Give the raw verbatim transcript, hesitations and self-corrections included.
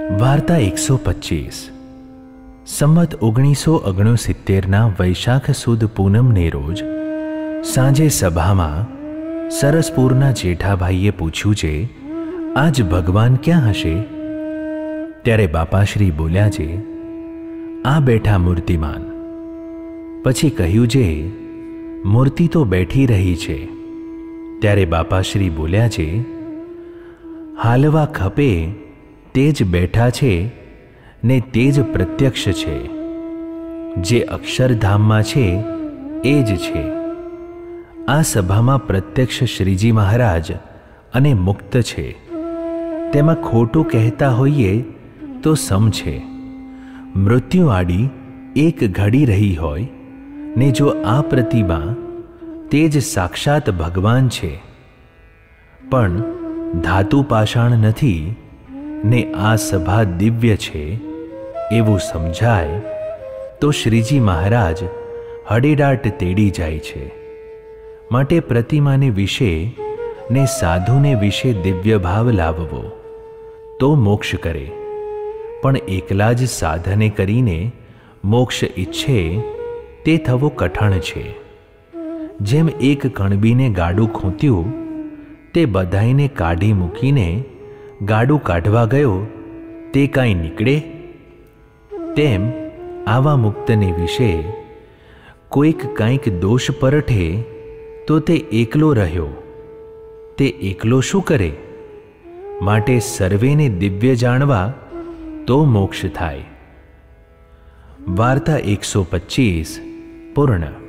વાર્તા એકસો પચીસ. સંમત ઓગણીસો ઓગણસિત્તેરના વૈશાખ સુદ પૂનમને રોજ સાંજે સભામાં સરસપુરના જેઠાભાઈએ પૂછ્યું છે, આજ ભગવાન ક્યાં હશે? ત્યારે બાપાશ્રી બોલ્યા છે, આ બેઠા મૂર્તિમાન. પછી કહ્યું છે, મૂર્તિ તો બેઠી રહી છે. ત્યારે બાપાશ્રી બોલ્યા છે, હાલવા ખપે તે જ બેઠા છે ને તે જ પ્રત્યક્ષ છે. જે અક્ષરધામમાં છે એ જ છે. આ સભામાં પ્રત્યક્ષ શ્રીજી મહારાજ અને મુક્ત છે. તેમાં ખોટું કહેતા હોઈએ તો સમ છે. મૃત્યુ આડી એક ઘડી રહી હોય ને જો આ પ્રતિમા તે જ સાક્ષાત ભગવાન છે, પણ ધાતુ પાષાણ નથી ને આ સભા દિવ્ય છે એવું સમજાય તો શ્રીજી મહારાજ હડેડાટ તેડી જાય છે. માટે પ્રતિમાને વિશે ને સાધુને વિશે દિવ્ય ભાવ લાવવો તો મોક્ષ કરે, પણ એકલા જ સાધને કરીને મોક્ષ ઈચ્છે તે થવો કઠણ છે. જેમ એક કણબીને ગાડું ખૂંત્યું તે બધાઈને કાઢી મૂકીને ગાડું કાઢવા ગયો તે કાંઈ નીકળે? તેમ આવા મુક્તને વિશે કોઈક કાંઈક દોષ પરઠે તો તે એકલો રહ્યો, તે એકલો શું કરે? માટે સર્વેને દિવ્ય જાણવા તો મોક્ષ થાય. વાર્તા એકસો પચીસ પૂર્ણ.